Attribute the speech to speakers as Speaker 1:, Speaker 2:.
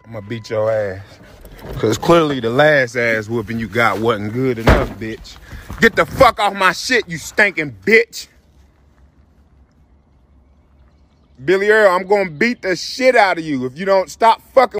Speaker 1: I'm gonna beat your ass. Cause clearly the last ass whooping you got wasn't good enough, bitch. Get the fuck off my shit, you stinking bitch. Billy Earl, I'm gonna beat the shit out of you if you don't stop fucking